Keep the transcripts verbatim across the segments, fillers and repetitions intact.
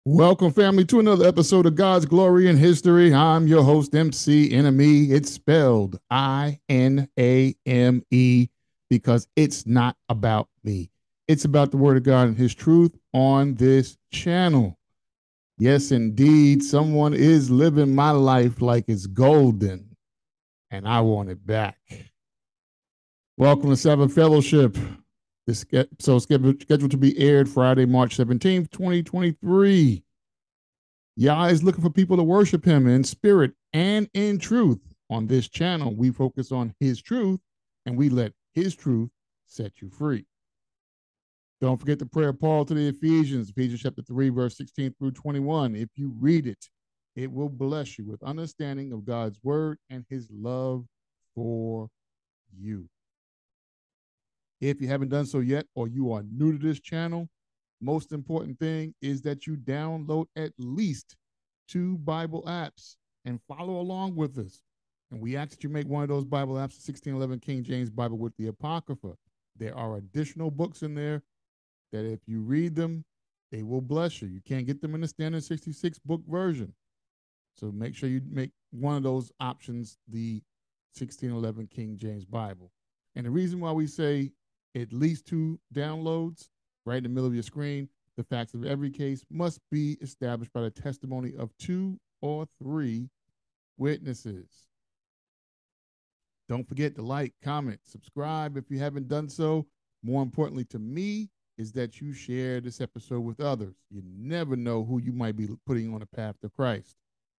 Welcome, family, to another episode of God's Glory in History. I'm your host, M C Enemy. It's spelled I N A M E because it's not about me. It's about the Word of God and His truth on this channel. Yes, indeed, someone is living my life like it's golden, and I want it back. Welcome to Sabbath Fellowship. This episode scheduled to be aired Friday, March seventeenth, twenty twenty-three. Yah is looking for people to worship him in spirit and in truth. On this channel, we focus on his truth and we let his truth set you free. Don't forget the prayer of Paul to the Ephesians, Ephesians chapter three, verse sixteen through twenty-one. If you read it, it will bless you with understanding of God's word and his love for you. If you haven't done so yet, or you are new to this channel, most important thing is that you download at least two Bible apps and follow along with us. And we ask that you make one of those Bible apps, the sixteen eleven King James Bible with the Apocrypha. There are additional books in there that if you read them, they will bless you. You can't get them in the standard sixty-six book version. So make sure you make one of those options the sixteen eleven King James Bible. And the reason why we say at least two downloads right in the middle of your screen, the facts of every case must be established by the testimony of two or three witnesses. Don't forget to like, comment, subscribe if you haven't done so. More importantly to me is that you share this episode with others. You never know who you might be putting on a path to Christ.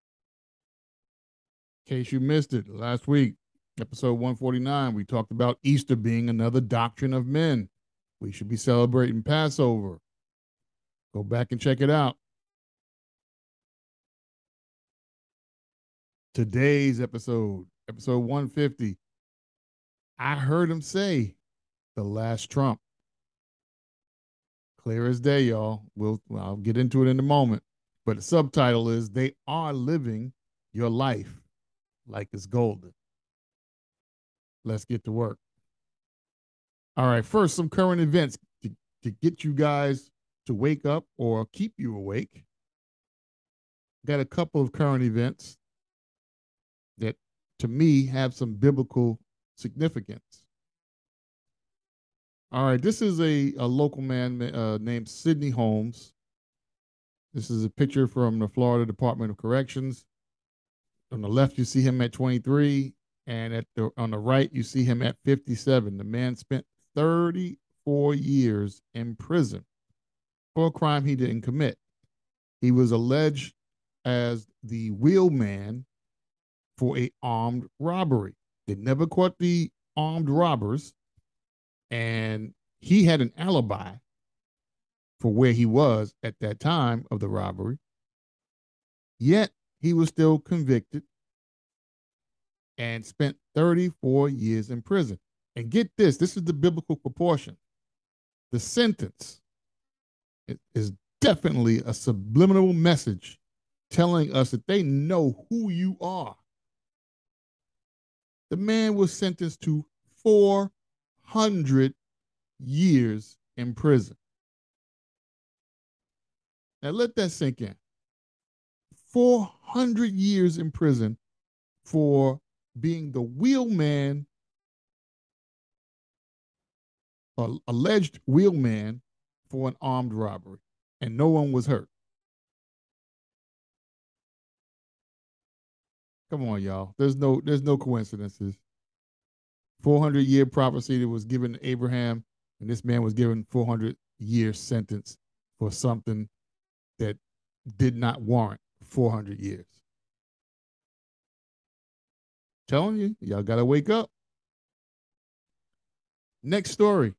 In case you missed it, last week, episode one forty-nine, we talked about Easter being another doctrine of men. We should be celebrating Passover. Go back and check it out. Today's episode, episode one fifty, I heard him say the last trump. Clear as day, y'all. We'll, well, I'll get into it in a moment. But the subtitle is, They Are Living Your Life Like It's Golden. Let's get to work. All right, first, some current events to, to get you guys to wake up or keep you awake. Got a couple of current events that, to me, have some biblical significance. All right, this is a, a local man uh, named Sidney Holmes. This is a picture from the Florida Department of Corrections. On the left, you see him at twenty-three, and at the, on the right, you see him at fifty-seven. The man spent thirty-four years in prison for a crime he didn't commit. He was alleged as the wheelman for a armed robbery. They never caught the armed robbers, and he had an alibi for where he was at that time of the robbery. Yet he was still convicted and spent thirty-four years in prison. And get this, this is the biblical proportion. The sentence is definitely a subliminal message telling us that they know who you are. The man was sentenced to four hundred years in prison. Now let that sink in. four hundred years in prison for being the wheelman, or alleged wheelman for an armed robbery, and no one was hurt. Come on, y'all. There's no there's no coincidences. four hundred year prophecy that was given to Abraham, and this man was given four hundred year sentence for something that did not warrant four hundred years. Telling you, y'all got to wake up. Next story.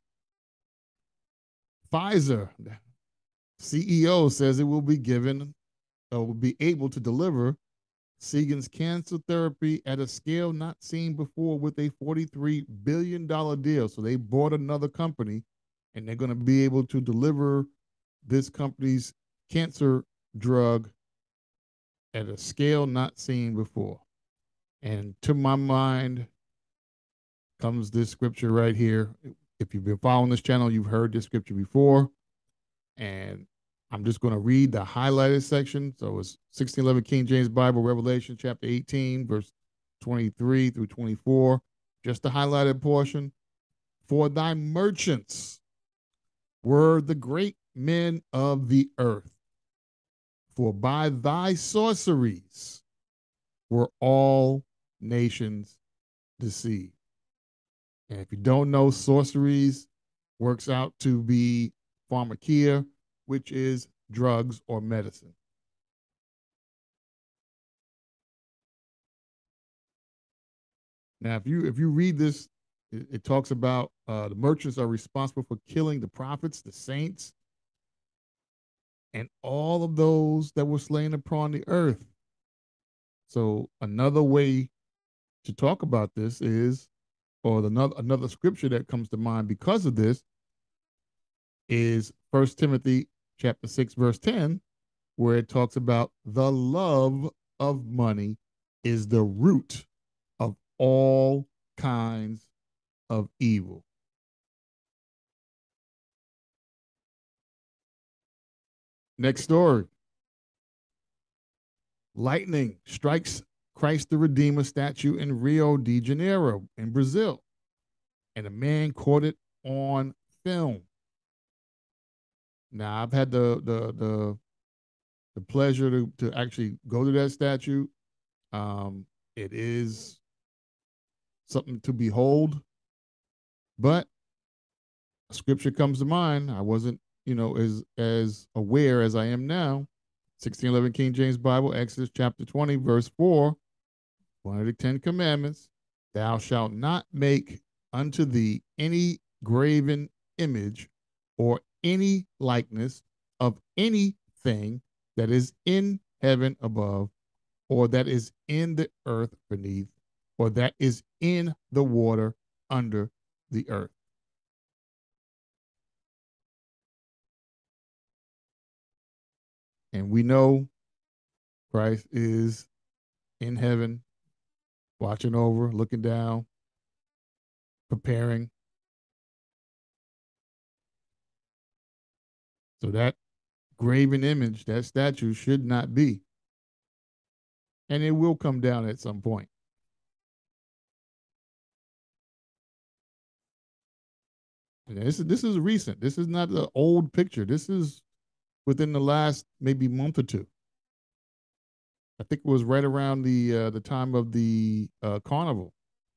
Pfizer C E O says it will be given, or will be able to deliver Segan's cancer therapy at a scale not seen before with a forty-three billion dollars deal. So they bought another company, and they're going to be able to deliver this company's cancer drug at a scale not seen before. And to my mind comes this scripture right here. If you've been following this channel, you've heard this scripture before. And I'm just going to read the highlighted section. So it's sixteen eleven King James Bible, Revelation chapter eighteen, verse twenty-three through twenty-four. Just the highlighted portion. For thy merchants were the great men of the earth, for by thy sorceries were all nations deceived. And if you don't know, sorceries works out to be pharmakia, which is drugs or medicine. Now, if you if you read this, it, it talks about uh, the merchants are responsible for killing the prophets, the saints, and all of those that were slain upon the earth. So another way to talk about this is, or another another scripture that comes to mind because of this is First Timothy chapter six, verse ten, where it talks about the love of money is the root of all kinds of evil. Next story. Lightning strikes Christ the Redeemer statue in Rio de Janeiro in Brazil, and a man caught it on film. Now, I've had the the the the pleasure to to actually go to that statue. Um, it is something to behold, but scripture comes to mind. I wasn't, you know, as as aware as I am now. sixteen eleven King James Bible, Exodus chapter twenty, verse four, one of the Ten Commandments. Thou shalt not make unto thee any graven image or any likeness of anything that is in heaven above, or that is in the earth beneath, or that is in the water under the earth. And we know Christ is in heaven, watching over, looking down, preparing. So that graven image, that statue should not be. And it will come down at some point. And this is this is recent. This is not the old picture. This is within the last maybe month or two. I think it was right around the uh, the time of the uh, carnival.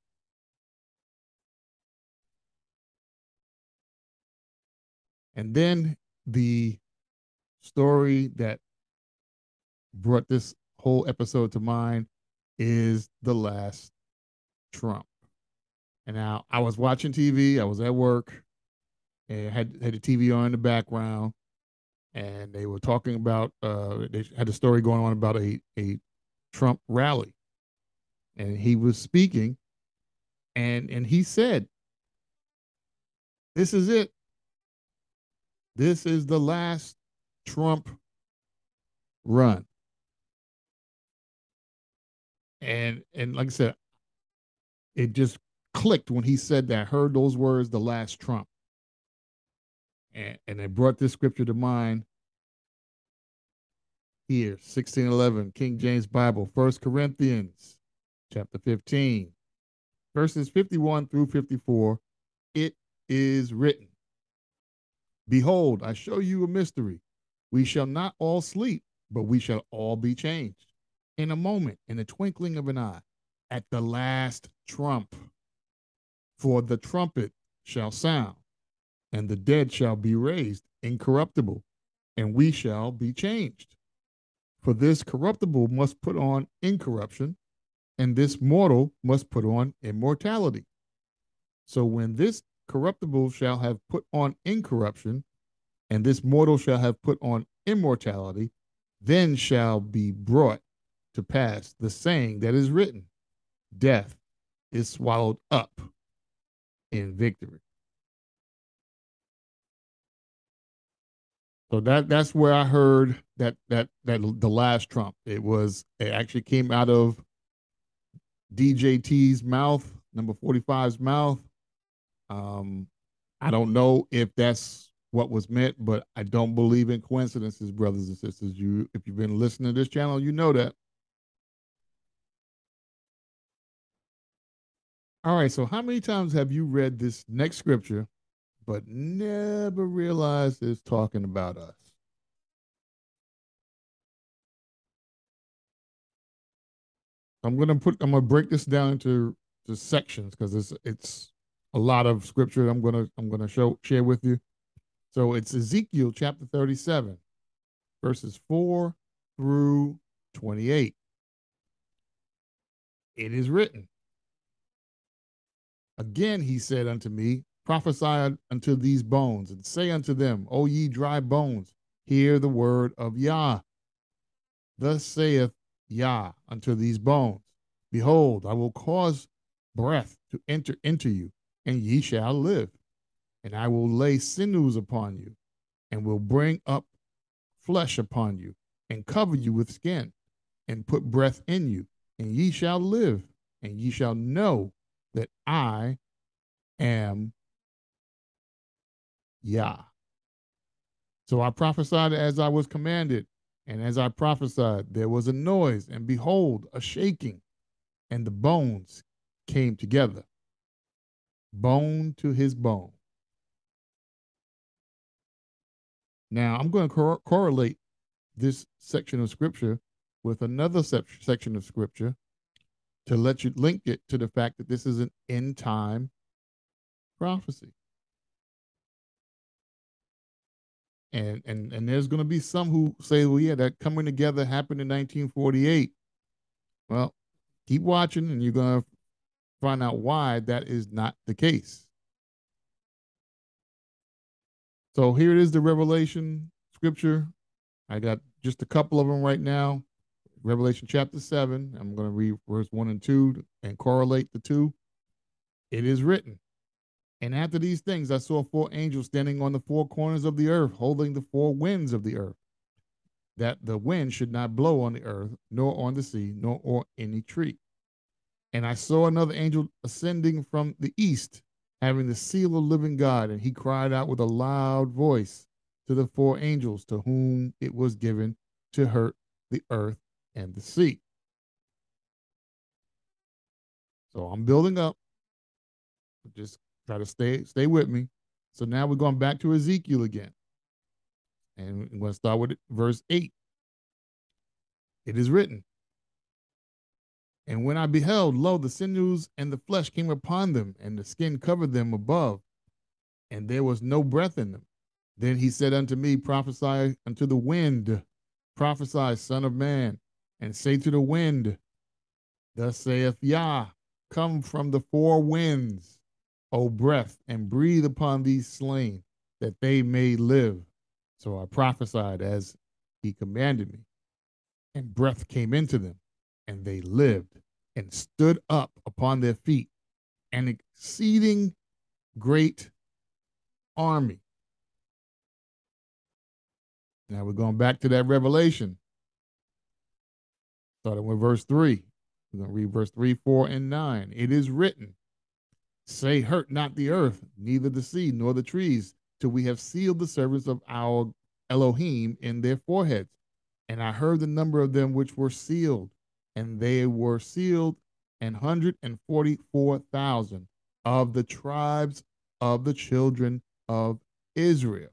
And then the story that brought this whole episode to mind is the last Trump. And now I was watching T V. I was at work and had had the T V on in the background, and they were talking about. Uh, they had a story going on about a a Trump rally, and he was speaking, and and he said, "This is it. This is the last Trump run." And and like I said, it just clicked when he said that. I heard those words, "the last Trump," and and it brought this scripture to mind here, sixteen eleven, King James Bible, First Corinthians chapter fifteen, verses fifty-one through fifty-four. It is written, "Behold, I show you a mystery. We shall not all sleep, but we shall all be changed in a moment, in the twinkling of an eye, at the last trump. For the trumpet shall sound, and the dead shall be raised incorruptible, and we shall be changed. For this corruptible must put on incorruption, and this mortal must put on immortality. So when this corruptible shall have put on incorruption, and this mortal shall have put on immortality, then shall be brought to pass the saying that is written, death is swallowed up in victory." So that that's where I heard that that that the last Trump. It was it actually came out of D J T's mouth, number forty-five's mouth. Um, I don't know if that's what was meant, but I don't believe in coincidences, brothers and sisters. You, if you've been listening to this channel, you know that. All right, so how many times have you read this next scripture, but never realized it's talking about us? I'm gonna put, I'm gonna break this down into the sections because it's it's a lot of scripture. I'm gonna I'm gonna show share with you. So it's Ezekiel chapter thirty-seven, verses four through twenty-eight. It is written, again he said unto me, prophesy unto these bones, and say unto them, O ye dry bones, hear the word of Yah. Thus saith Yah unto these bones, behold, I will cause breath to enter into you, and ye shall live. And I will lay sinews upon you, and will bring up flesh upon you, and cover you with skin, and put breath in you, and ye shall live, and ye shall know that I am Yah. So I prophesied as I was commanded, and as I prophesied, there was a noise, and behold, a shaking, and the bones came together, bone to his bone. Now I'm going to cor- correlate this section of scripture with another sec- section of scripture to let you link it to the fact that this is an end time prophecy. And and and there's going to be some who say, well, yeah, that coming together happened in nineteen forty-eight. Well, keep watching, and you're going to find out why that is not the case. So here it is, the Revelation scripture. I got just a couple of them right now. Revelation chapter seven. I'm going to read verse one and two and correlate the two. It is written, and after these things, I saw four angels standing on the four corners of the earth, holding the four winds of the earth, that the wind should not blow on the earth, nor on the sea, nor on any tree. And I saw another angel ascending from the east, having the seal of living God, and he cried out with a loud voice to the four angels to whom it was given to hurt the earth and the sea. So I'm building up. Just try to stay stay with me. So now we're going back to Ezekiel again. And we're going to start with verse eight. It is written, and when I beheld, lo, the sinews and the flesh came upon them, and the skin covered them above, and there was no breath in them. Then he said unto me, prophesy unto the wind, prophesy, son of man, and say to the wind, thus saith Yah, come from the four winds, O breath, and breathe upon these slain, that they may live. So I prophesied as he commanded me, and breath came into them, and they lived, and stood up upon their feet, an exceeding great army. Now we're going back to that Revelation, starting with verse three. We're going to read verse three, four, and nine. It is written, say, hurt not the earth, neither the sea, nor the trees, till we have sealed the servants of our Elohim in their foreheads. And I heard the number of them which were sealed, and they were sealed an hundred and forty-four thousand of the tribes of the children of Israel.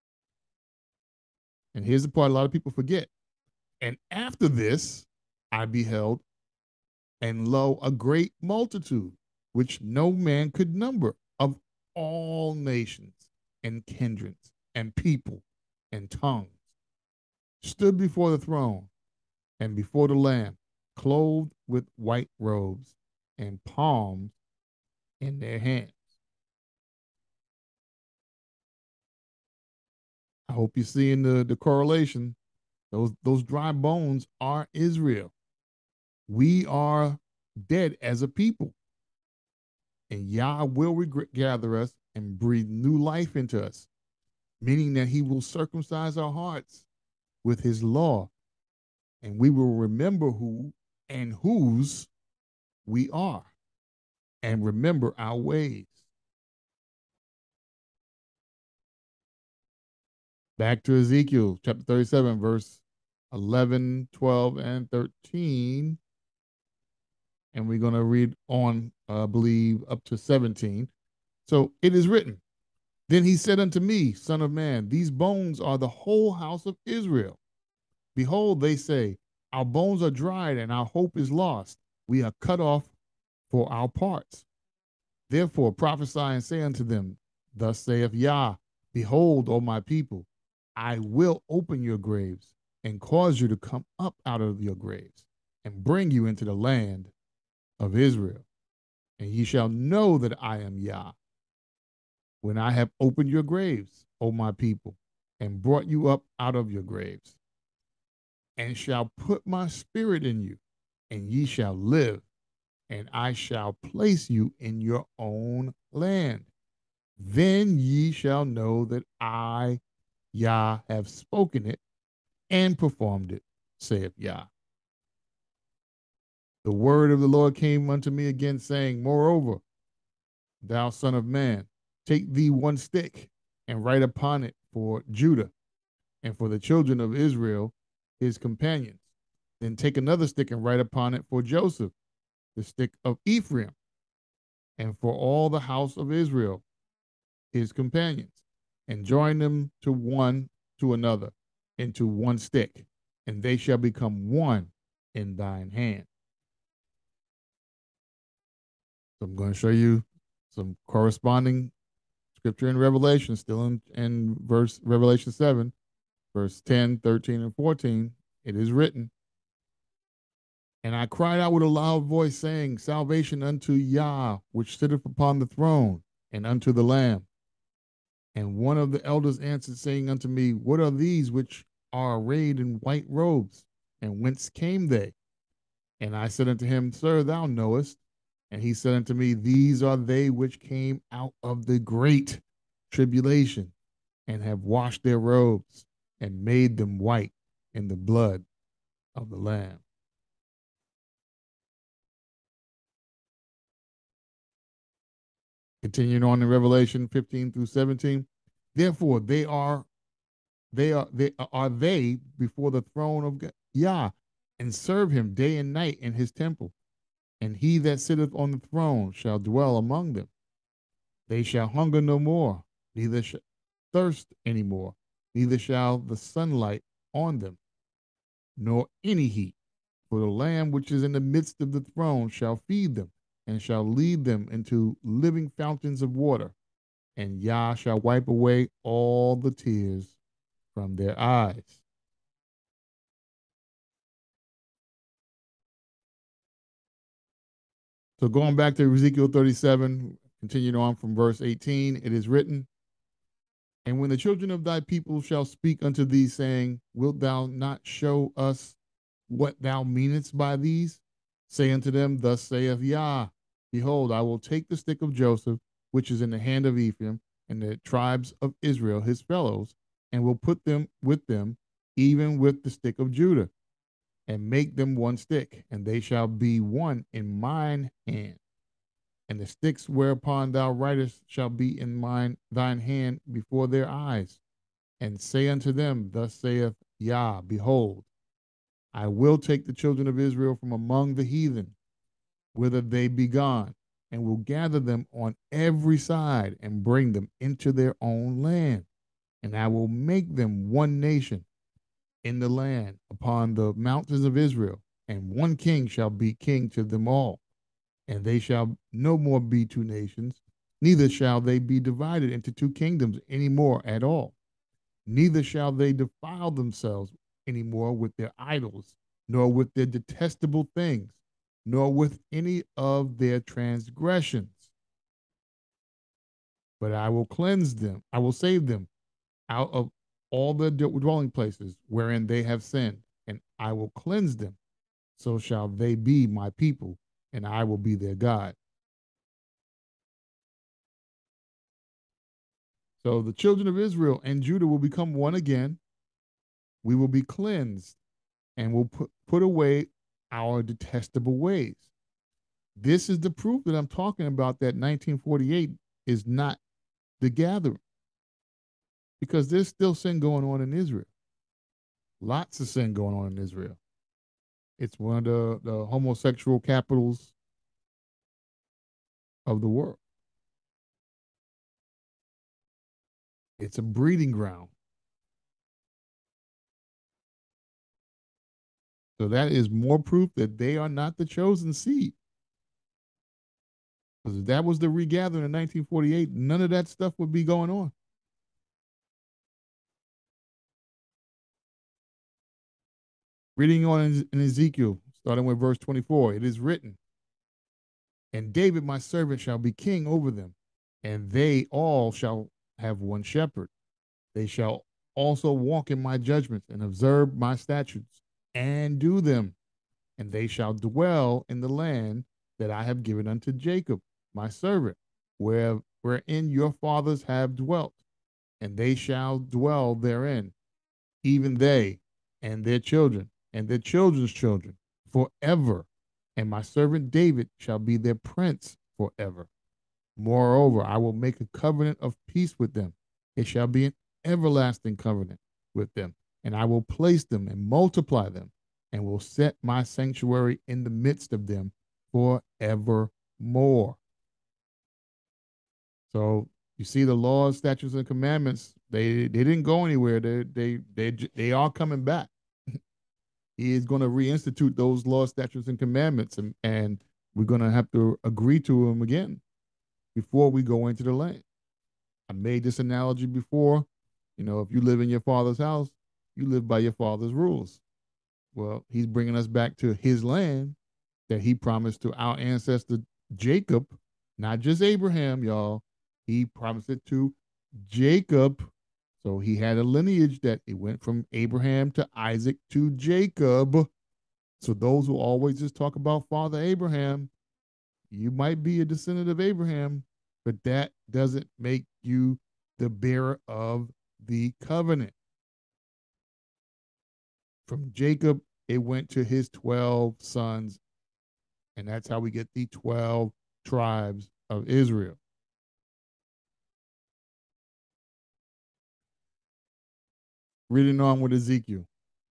And here's the part a lot of people forget. And after this, I beheld, and lo, a great multitude, which no man could number, of all nations and kindreds and people and tongues, stood before the throne and before the Lamb, clothed with white robes and palms in their hands. I hope you're seeing the, the correlation. Those, those dry bones are Israel. We are dead as a people. And Yah will gather us and breathe new life into us, meaning that he will circumcise our hearts with his law, and we will remember who and whose we are, and remember our ways. Back to Ezekiel chapter thirty-seven, verse eleven, twelve, and thirteen. And we're going to read on, I uh, believe, up to seventeen. So it is written, then he said unto me, Son of man, these bones are the whole house of Israel. Behold, they say, our bones are dried and our hope is lost. We are cut off for our parts. Therefore prophesy and say unto them, Thus saith Yah, behold, O my people, I will open your graves and cause you to come up out of your graves and bring you into the land of Israel. And ye shall know that I am Yah when I have opened your graves, O my people, and brought you up out of your graves, and shall put my spirit in you, and ye shall live, and I shall place you in your own land. Then ye shall know that I, Yah, have spoken it and performed it, saith Yah. The word of the Lord came unto me again, saying, Moreover, thou son of man, take thee one stick and write upon it for Judah and for the children of Israel, his companions. Then take another stick and write upon it for Joseph, the stick of Ephraim, and for all the house of Israel, his companions, and join them to one to another into one stick, and they shall become one in thine hand. So I'm going to show you some corresponding scripture in Revelation, still in, in verse Revelation seven, verse ten, thirteen, and fourteen. It is written, and I cried out with a loud voice, saying, Salvation unto Yah, which sitteth upon the throne, and unto the Lamb. And one of the elders answered, saying unto me, What are these which are arrayed in white robes? And whence came they? And I said unto him, Sir, thou knowest. And he said unto me, These are they which came out of the great tribulation, and have washed their robes, and made them white in the blood of the Lamb. Continuing on in Revelation fifteen through seventeen. Therefore, they are they are they are they before the throne of Yah, and serve him day and night in his temple. And he that sitteth on the throne shall dwell among them. They shall hunger no more, neither shall thirst any more, neither shall the sunlight on them, nor any heat. For the Lamb which is in the midst of the throne shall feed them, and shall lead them into living fountains of water. And Yah shall wipe away all the tears from their eyes. So going back to Ezekiel thirty-seven, continuing on from verse eighteen, it is written, and when the children of thy people shall speak unto thee, saying, Wilt thou not show us what thou meanest by these? Say unto them, Thus saith Yah, Behold, I will take the stick of Joseph, which is in the hand of Ephraim, and the tribes of Israel, his fellows, and will put them with them, even with the stick of Judah, and make them one stick, and they shall be one in mine hand. And the sticks whereupon thou writest shall be in mine thine hand before their eyes. And say unto them, Thus saith Yah, Behold, I will take the children of Israel from among the heathen, whither they be gone, and will gather them on every side, and bring them into their own land. And I will make them one nation in the land upon the mountains of Israel, and one king shall be king to them all. And they shall no more be two nations, neither shall they be divided into two kingdoms any more at all. Neither shall they defile themselves any more with their idols, nor with their detestable things, nor with any of their transgressions. But I will cleanse them, I will save them out of all the dwelling places wherein they have sinned, and I will cleanse them. So shall they be my people, and I will be their God. So the children of Israel and Judah will become one again. We will be cleansed, and will put, put away our detestable ways. This is the proof that I'm talking about, that nineteen forty-eight is not the gathering. because there's still sin going on in Israel. Lots of sin going on in Israel. It's one of the, the homosexual capitals of the world. It's a breeding ground. So that is more proof that they are not the chosen seed. Because if that was the regathering in nineteen forty-eight, none of that stuff would be going on. Reading on in Ezekiel, starting with verse twenty-four, it is written, and David my servant shall be king over them, and they all shall have one shepherd. They shall also walk in my judgments and observe my statutes and do them, and they shall dwell in the land that I have given unto Jacob, my servant, where, wherein your fathers have dwelt, and they shall dwell therein, even they and their children and their children's children forever. And my servant David shall be their prince forever. Moreover, I will make a covenant of peace with them. It shall be an everlasting covenant with them, and I will place them and multiply them, and will set my sanctuary in the midst of them forevermore. So you see the laws, statutes, and commandments, they they didn't go anywhere. They they they they are coming back. He is going to reinstitute those laws, statutes, and commandments, and, and we're going to have to agree to them again before we go into the land. I made this analogy before. You know, if you live in your father's house, you live by your father's rules. Well, he's bringing us back to his land that he promised to our ancestor Jacob, not just Abraham, y'all. He promised it to Jacob. So he had a lineage that it went from Abraham to Isaac to Jacob. So those who always just talk about Father Abraham, you might be a descendant of Abraham, but that doesn't make you the bearer of the covenant. From Jacob, it went to his twelve sons, and that's how we get the twelve tribes of Israel. Reading on with Ezekiel,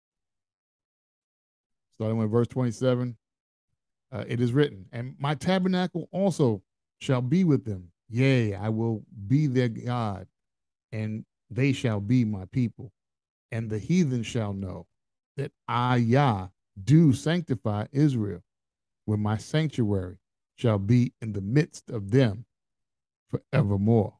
starting with verse twenty-seven, uh, it is written, and my tabernacle also shall be with them. Yea, I will be their God, and they shall be my people. And the heathen shall know that I, Yah, do sanctify Israel, when my sanctuary shall be in the midst of them forevermore.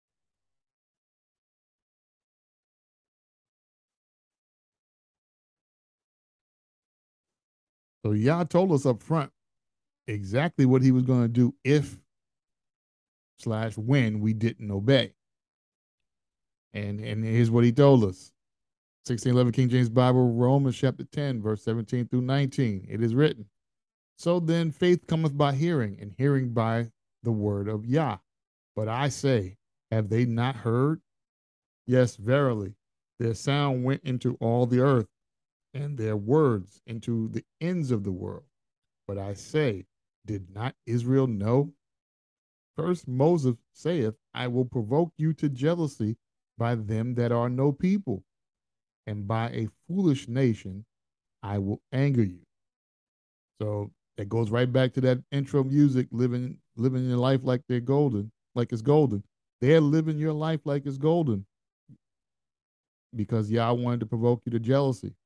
So Yah told us up front exactly what he was going to do if slash when we didn't obey. And and here's what he told us. sixteen eleven King James Bible, Romans chapter ten, verse seventeen through nineteen. It is written, so then faith cometh by hearing, and hearing by the word of Yah. But I say, have they not heard? Yes, verily, their sound went into all the earth, and their words into the ends of the world. But I say, did not Israel know? First Moses saith, I will provoke you to jealousy by them that are no people, and by a foolish nation I will anger you. So that goes right back to that intro music, living living your life like they're golden, like it's golden. They're living your life like it's golden because Yah wanted to provoke you to jealousy.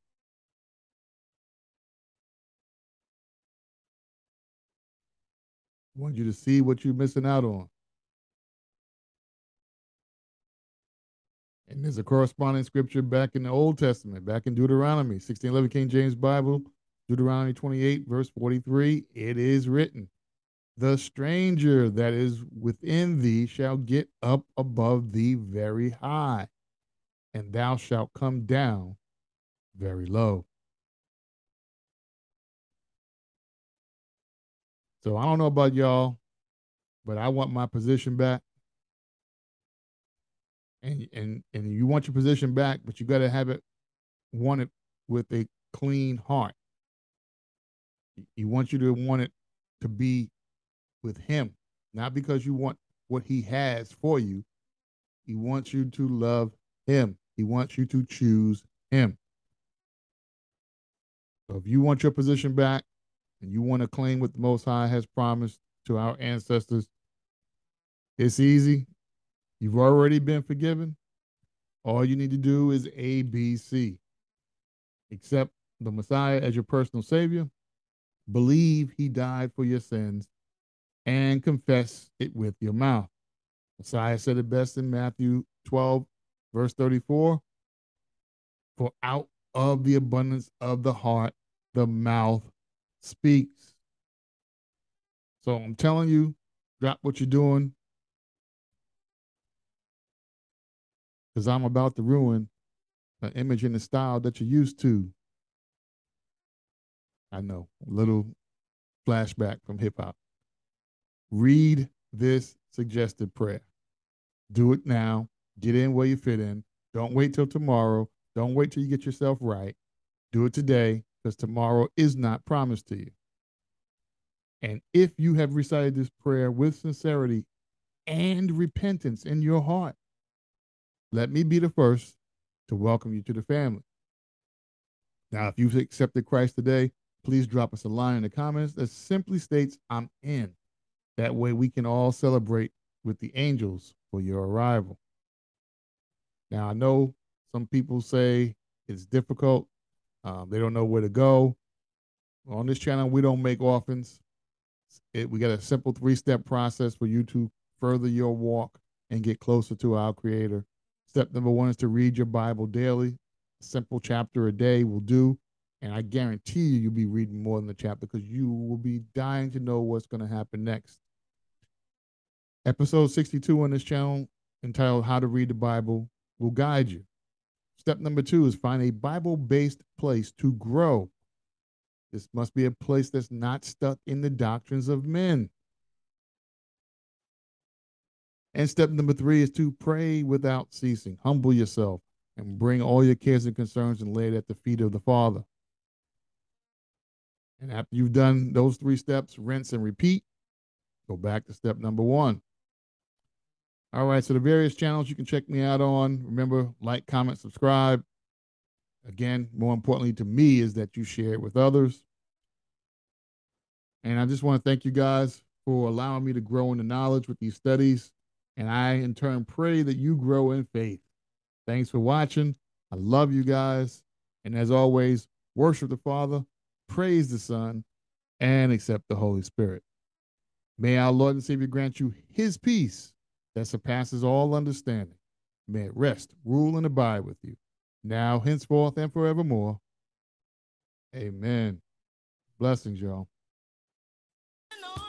Want you to see what you're missing out on. And there's a corresponding scripture back in the Old Testament, back in Deuteronomy, sixteen eleven King James Bible, Deuteronomy twenty-eight, verse forty-three. It is written, the stranger that is within thee shall get up above thee very high, and thou shalt come down very low. So I don't know about y'all, but I want my position back. And and and you want your position back, but you got to have it wanted with a clean heart. He wants you to want it to be with him, not because you want what he has for you. He wants you to love him. He wants you to choose him. So if you want your position back and you want to claim what the Most High has promised to our ancestors, it's easy. You've already been forgiven. All you need to do is A, B, C. Accept the Messiah as your personal Savior, believe he died for your sins, and confess it with your mouth. Messiah said it best in Matthew twelve, verse thirty-four. For out of the abundance of the heart, the mouth speaks. So I'm telling you, drop what you're doing, because I'm about to ruin the image and the style that you're used to. I know, a little flashback from hip hop. Read this suggested prayer. Do it now. Get in where you fit in. Don't wait till tomorrow. Don't wait till you get yourself right. Do it today, because tomorrow is not promised to you. And if you have recited this prayer with sincerity and repentance in your heart, let me be the first to welcome you to the family. Now, if you've accepted Christ today, please drop us a line in the comments that simply states, I'm in. That way we can all celebrate with the angels for your arrival. Now, I know some people say it's difficult. Um, they don't know where to go. On this channel, we don't make orphans. It, we got a simple three-step process for you to further your walk and get closer to our Creator. Step number one is to read your Bible daily. A simple chapter a day will do. And I guarantee you, you'll be reading more than the chapter, because you will be dying to know what's going to happen next. Episode sixty-two on this channel, entitled How to Read the Bible, will guide you. Step number two is find a Bible-based place to grow. This must be a place that's not stuck in the doctrines of men. And step number three is to pray without ceasing. Humble yourself and bring all your cares and concerns and lay it at the feet of the Father. And after you've done those three steps, rinse and repeat, go back to step number one. All right, so the various channels you can check me out on. Remember, like, comment, subscribe. Again, more importantly to me is that you share it with others. And I just want to thank you guys for allowing me to grow in the knowledge with these studies. And I, in turn, pray that you grow in faith. Thanks for watching. I love you guys. And as always, worship the Father, praise the Son, and accept the Holy Spirit. May our Lord and Savior grant you his peace that surpasses all understanding. May it rest, rule, and abide with you, now, henceforth, and forevermore. Amen. Blessings, y'all.